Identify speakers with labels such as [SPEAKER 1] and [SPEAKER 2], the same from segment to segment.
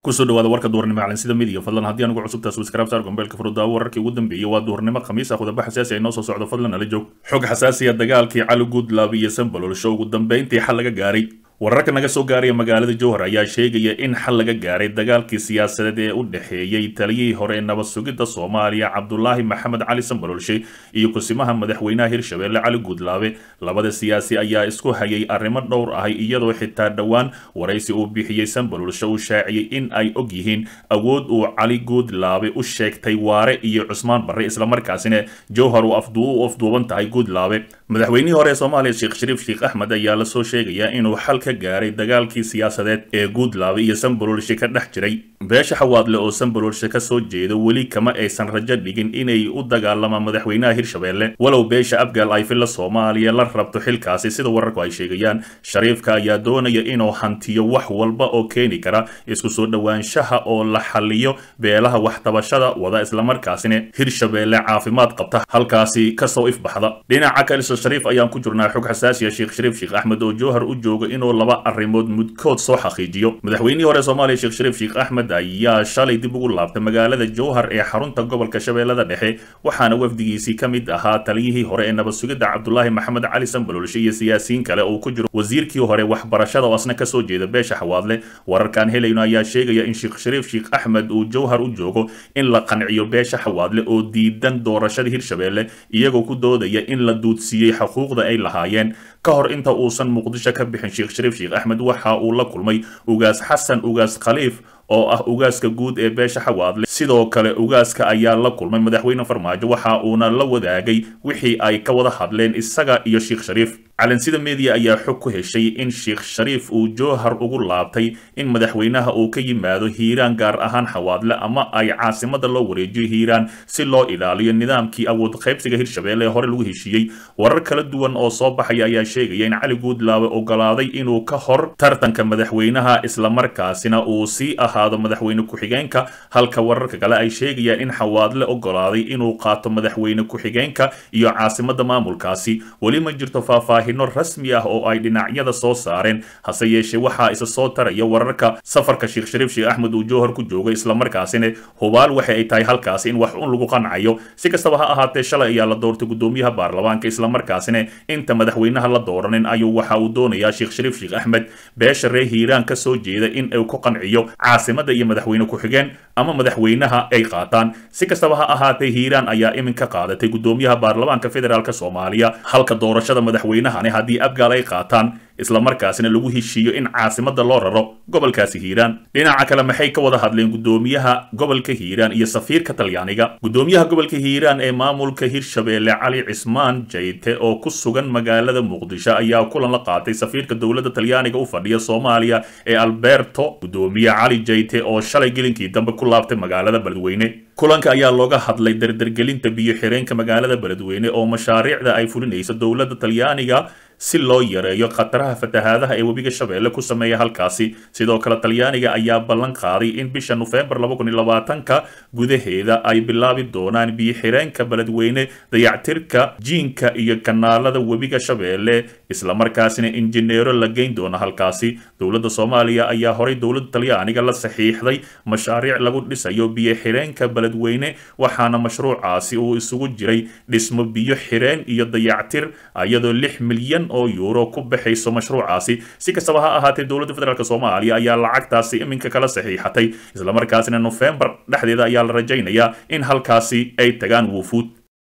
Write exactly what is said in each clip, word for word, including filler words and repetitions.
[SPEAKER 1] kusoo dhawaada warka duurnimo calansida midiga fadlan haddii anugu cusubtaa subscribe saar gombeelka furudaawo wararkii ugu dambeeyay waa duurnimo khamiis ah khudaba xasaasi ay noo soo socdo fadlan nala joog xog xasaasi ah dagaalkii cali goodlove iyo Sanbalolsho ugu dambeyntii xal laga gaaray wararka naga soo gaaraya magaalada Jowhar ayaa sheegaya in xal laga gaaray dagaalkii siyaasadeed ee u dhaxeeyay taliyihii hore ee nabad sugidda Soomaaliya Cabdullaahi Maxamed Cali Sanbalolsho iyo kusimaha madaxweynaha Hirshabelle Cali Goodlove labada siyaasi ayaa isku hayay arrimo dhowr ah iyadoo xitaa dhawaan waraysi uu bixiyay Sanbalolsho uu shaaciyay in ay og yihiin awood uu Cali Goodlove u sheegtay Waare iyo Cusmaan Barre isla markaasina Jowhar uu afduu u afduuban tahay Goodlove madaxweynihii hore ee Soomaaliya Sheekh Shariif Sheekh Ahmed ayaa la soo sheegaya inuu xal ka gaaray dagaalkii siyaasadeed ee Goodlove iyo Sanbalolsho ka dhex jiray beesha xawaadle oo Sanbalolsho ka soo jeedo weli kama aysan rajo dhigin inay u dagaalamaan madaxweynaha Hirshabelle walow beesha Abgaal ay filla Soomaaliya la rabto xilkaasi sida wararku ay sheegayaan Shariifka ayaa doonaya inuu hantiyo wax walba oo keeni kara isku soo dhawaanshaha oo la xaliyo beelaha wax tabashada wada isla markaasina Hirshabelle caafimaad qabta halkaasi ka soo ifbaxda dhinaca kale Shariif ayaan ku jirnaa xog xasaasi ah Sheekh Shariif Sheekh Ahmed oo Jowhar u jooga inuu laba arrimood mudkood soo xaqiijiyo madaxweynihii hore Soomaaliya Sheekh Shariif Sheekh Ahmed ayaa shalay dib ugu laabtay magaalada Jowhar ee xarunta gobolka Shabeellada Dhexe waxaana wafdigiisii kamid ahaa taliyihii hore ee nabad sugidda Cabdullaahi Maxamed Cali Sanbalolsho iyo siyaasiyiin kale oo ku jiro wasiirkii hore waxbarashada oo asna ka soo jeeda beesha xawaadle wararkan helayno ayaa sheegaya in Sheekh Shariif Sheekh Ahmed uu Jowhar u joogo in la qanciyo beesha xawaadle oo diidan doorashada Hirshabelle iyagoo ku doodaya in la duudsiiyay xuquuqda ay lahaayeen ka hor inta uusan Muqdisho ka bixin Sheekh Shariif Sheekh Ahmed waxa uu la kulmay ugaas Xasan ugaas Khaliif oo ah ugaaska guud ee beesha xawaadle sidoo kale ugaaska ayaa la kulmay madaxweyne Farmaajo waxa uuna la wadaagay wixii ay ka wada hadleen isaga iyo Sheekh Shariif calansida media ayaa xog ku heshay in Sheekh Shariif uu Jowhar ugu laabtay in madaxweynaha uu ka yimaado Hiiraan gaar ahaan xawaadle ama ay caasimada loo wareejiyo Hiiraan si loo ilaaliyo nidaamkii awood qaybsiga Hirshabelle hore lagu heshiiyay warar kala duwan oo soo baxay ayaa sheegaya in Cali Goodlove ogolaaday inuu ka hor tartanka madaxweynaha isla markaasina uu si ahaado madaxweyne ku-xigeenka halka wararka kale ay sheegayaan in xawaadle ogolaaday inuu qaato madaxweyne ku-xigeenka iyo caasimada maamulkaasi wali ma jirto faahfaahin rasmi ah oo ay dhinacyada soo saareen hase yeeshee waxa isa soo taraya wararka safarka Sheekh Shariif Sheekh Ahmed uu Jowhar ku joogo isla markaasina hubaal waxa ay tahay halkaas in wax un lagu qancayo si kastaba ha ahaatee shalay ayaa la doortay gudoomiyaha baarlamaanka isla markaasina inta madaxweynaha la dooranin ayuu waxa uu doonayaa Sheekh Shariif Sheekh Ahmed beesha reer Hiiraan ka soo jeeda in uu ku qanciyo caasimada iyo madaxweyne ku-xigeen ama madaxweynaha ay qaataan si kastaba ha ahaatee Hiiraan ayaa iminka qaadatay gudoomiyaha baarlamaanka federaalka Soomaaliya halka doorashada madaxweynaha haddii Abgaal ay qaataan isla markaasina lagu heshiiyo in caasimada loo raro gobolkaasi Hiiraan dhinaca kale maxay ka wada hadleen gudoomiyaha gobolka Hiiraan iyo safiirka Talyaaniga gudoomiyaha gobolka Hiiraan ee maamulka Hirshabelle Cali Cismaan Jayte oo ku sugan magaalada Muqdisho ayaa kulan la qaatay safiirka dawladda Talyaaniga u fadhiya Soomaaliya ee Alberto gudoomiyaha Cali Jayte oo shalay gelinkii dambe ku laabtay magaalada Beledweyne kulanka ayaa looga hadlay dardargelinta biyo xireenka magaalada Beledweyne oo mashaariicda ay fulinayso dawladda Talyaaniga si loo yareeyo khataraha fatahaadaha ee webiga Shabeelle ku sameeya halkaasi sidoo kale Talyaaniga ayaa ballan qaaday in bisha November laba kun iyo labaatan ka gudaheeda ay bilaabi doonaan biyo xireenka Beledweyne dayactirka jiinka iyo kanaalada webiga Shabeelle isla markaasina injineero la geyn doona halkaasi dawladda Soomaaliya ayaa horay dawladda Talyaaniga la saxiixday mashaariic lagu dhisayo biyo xireenka Beledweyne waxaana mashruucaasi uu isugu jiray dhismo biyo xireen iyo dayactir ayadoo lix milyan oo euro ku baxayso mashruucaasi si kastaba ha ahaatee dawladda federaalka Soomaaliya ayaa lacagtaasi iminka kala saxiixatay isla markaasina November dhexdeeda ayaa la rajaynayaa in halkaasi ay tagaan wufuud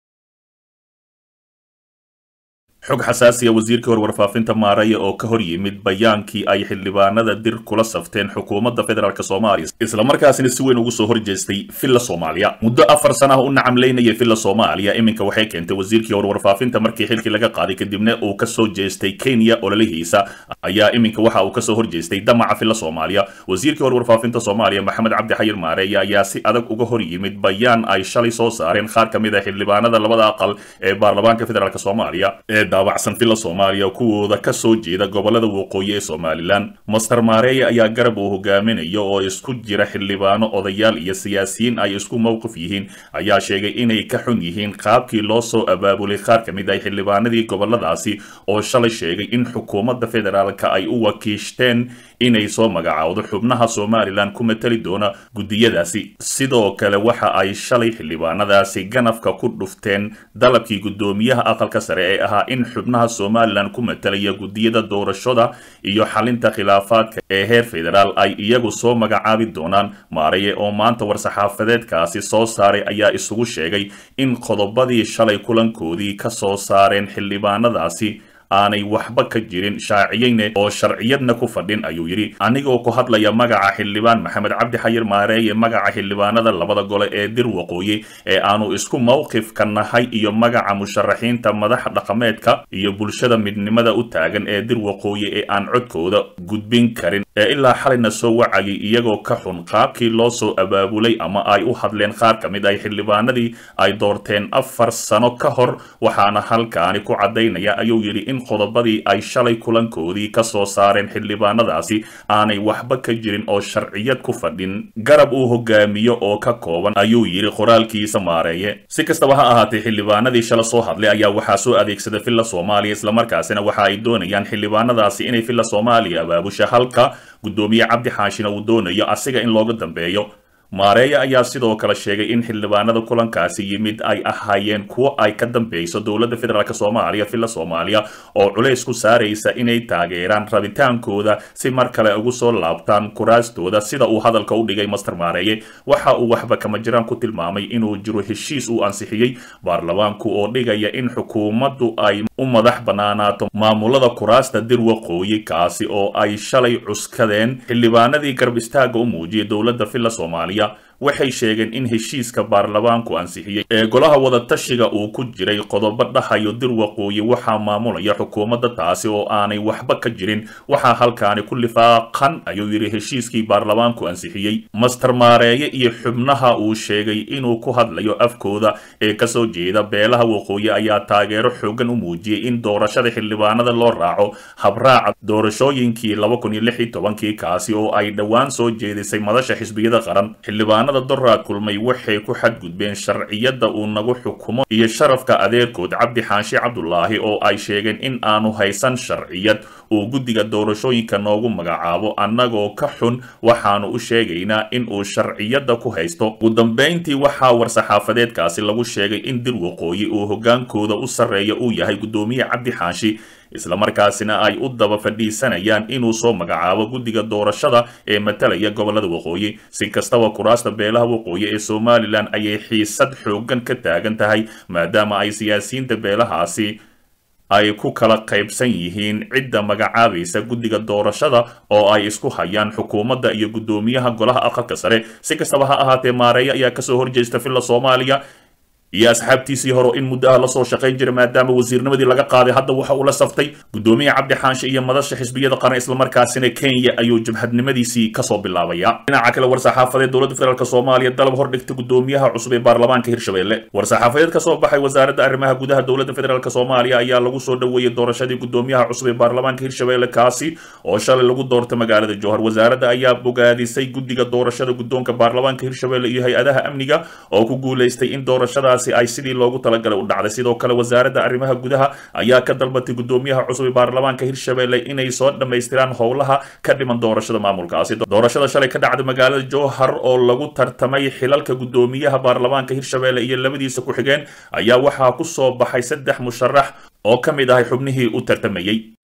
[SPEAKER 1] xog xasaasi ah wasiirka hore warfaafinta Maaraya oo ka hor yimid bayaankii ay xildhibaanada dir kula safteen xukuumadda federaalka Soomaaliya isla markaasina si weyn ugu soo horjeestay filla Soomaaliya muddo afar sano ah u nacamleynayay filla Soomaaliya iminka waxay keentay wasiirkii hore warfaafinta markii xilkii laga qaaday kadibna uu ka soo jeestay Kenya oo lalihiisa ayaa iminka waxa uu ka soo horjeestay damaca filla Soomaaliya wasiirkii hore warfaafinta Soomaaliya Maxamed Cabdi Xayir Maaraya ayaa si adag uga hor yimid bayaan ay shalay soo saareen qaar kamid ah xildhibaanada labada aqal ee baarlamaanka federaalka Soomaaliya ee daabacsan filla Soomaaliya kuwooda ka soo jeeda gobolada waqooyi ee Somaliland. Master Maareeye ayaa garab uu hogaaminayo oo isku jira xildhibaano odayaal iyo siyaasiyiin ay isku mowqif yihiin ayaa sheegay inay ka xun yihiin qaabkii loo soo abaabulay qaar ka mid ah xildhibaanadii goboladaasi oo shalay sheegay in xukuumadda federaalka ay u wakiishteen inay soo magacaawdo xubnaha Somaliland ku matali doona gudiyadaasi. sidoo kale waxa ay shalay xildhibaanadaasi ganafka ku dhufteen dalabkii gudoomiyaha aqalka sare ee ahaa in xubnaha Somaliland ku matalaya gudiyada doorashada iyo xalinta khilaafaadka ee heer federaal ay iyagu soo magacaabi doonaan. Maareeye oo maanta war-saxaafadeedkaasi soo saaray ayaa isugu sheegay in qodobadii shalay kulankoodii ka soo saareen xildhibaanadaasi aanay waxba ka jirin shaaciyeyne oo sharciyadna ku fadhin ayuu yiri. anigoo ku hadlaya magaca xildhibaan Maxamed Cabdi Xayir Maareeye magaca xildhibaanada labada gole ee dir waqooyi ee aanu isku mowqif ka nahay iyo magaca musharaxiinta madax dhaqameedka iyo bulshada midnimada u taagan ee dir waqooyi ee aan codkooda gudbin karin ee ilaa xalina soo wacay iyagoo ka xun qaabkii loo soo abaabulay ama ay u hadleen qaar ka mid ah xildhibaanadii ay doorteen afar sano ka hor waxaana halkaani ku cadeynaya ayuu yiri in qodobadii ay shalay kulankoodii ka soo saareen xildhibaanadaasi aanay waxba ka jirin oo sharciyad ku fadhin garab uu hogaamiyo oo ka kooban ayuu yiri qoraalkiisa Maareeye. si kastaba ha ahaatee xildhibaanadii shalay soo hadlay ayaa waxaa soo adeegsaday filla Soomaaliya isla markaasina waxa ay doonayaan xildhibaanadaasi inay filla Soomaaliya abaabusha halka gudoomiye Cabdi Xaashina uu doonayo asiga in looga dambeeyo. Maareeye ayaa sidoo kale sheegay in xildhibaanada kulankaasi yimid ay ahaayeen kuwo ay ka dambeeyso dowladda federaalka Soomaaliya filla Soomaaliya oo culays ku saaraysa inay taageeraan rabitaankooda si mar kale ugu soo laabtaan kuraastooda sida uu hadalka u dhigay Master Maareeye. waxa uu waxba kama jiraan ku tilmaamay inuu jiro heshiis uu ansixiyay baarlamaanku oo dhigaya in xukuumaddu ay u madax banaanaato maamulada kuraasta dir waqooyi kaasi oo ay shalay cuskadeen xildhibaanadii garab istaaga u muujiyay dowladda filla Soomaaliya. waxay sheegeen in heshiiska baarlamaanku ansixiyay ee golaha wada tashiga uu ku jiray qodobo dhahayo dir waqooyi waxa maamulaya xukuumadda taasi oo aanay waxba ka jirin waxa halkaani ku lifaaqan ayuu yiri heshiiskii baarlamaanku ansixiyay. Master Maareeye iyo xubnaha uu sheegay inuu ku hadlayo afkooda ee ka soo jeeda beelaha waqooyi ayaa taageero xoogan u muujiyay in doorashada xildhibaanada loo raaco habraaca doorashooyinkii laba kun iyo lix iyo toban kaasi oo ay dhawaan soo jeedisay madasha xisbiyada qaran. xildhibaanada doraad kulmay waxay ku xadgudbeen sharciyada uu nagu xukumo iyo sharafka adeerkood Cabdi Xaashi Cabdullaahi oo ay sheegeen in aanu haysan sharciyad uu guddiga doorashooyinka noogu magacaabo annagoo ka xun waxaanu u sheegaynaa in uu sharciyada ku haysto. ugu dambeyntii waxaa war-saxaafadeedkaasi lagu sheegay in dir waqooyi uu hogaankooda u sarreeya uu yahay gudoomiye Cabdi Xaashi isla markaasina ay u daba fadhiisanayaan inuu soo magacaabo guddiga doorashada ee matalaya gobolada waqooyi. si kastaba kuraasta beelaha waqooyi ee Somaliland ayay xiisad xoogan ka taagan tahay maadaama ay siyaasiyiinta beelahaasi ay ku kala qaybsan yihiin cidda magacaabaysa guddiga doorashada oo ay isku hayaan xukuumadda iyo gudoomiyaha golaha aqalka sare. si kastaba ha ahaatee Maareeye ayaa kasoo horjeesta filla Soomaaliya iyo asxaabtiisii hore in muddo ah la soo shaqayn jiray maadaama wasiirnimadii laga qaaday hadda waxa uu la saftay gudoomiye Cabdi Xaashi iyo madasha xisbiyada qaran isla markaasina Kenya ayuu jabhadnimadiisii ka soo bilaabaya. dhinaca kale war-saxaafadeed dowladda federaalka Soomaaliya dalab hor dhigtay gudoomiyaha cusub ee baarlamaanka Hirshabelle. war-saxaafadeed ka soo baxay wasaaradda arrimaha gudaha dowladda federaalka Soomaaliya ayaa lagu soo dhaweeyay doorashadii gudoomiyaha cusub ee baarlamaanka Hirshabelle kaasi oo shalay lagu doortay magaalada Jowhar. wasaaradda ayaa bogaadisay guddiga doorashada gudoonka baarlamaanka Hirshabelle iyo hay'adaha amniga oo ku guuleystay in doorashada ay sidii loogu talagalay u dhacday. sidoo kale wasaaradda arrimaha gudaha ayaa ka dalbatay gudoomiyaha cusub ee baarlamaanka Hirshabelle inay soo dhameystiraan howlaha ka dhiman doorashada maamulkaasi. doorashada shalay ka dhacday magaalada Jowhar oo lagu tartamay xilalka gudoomiyaha baarlamaanka Hirshabelle iyo labadiisa ku xigeen ayaa waxaa ku soo baxay saddex musharax oo ka mid ah xubnihii u tartamayay.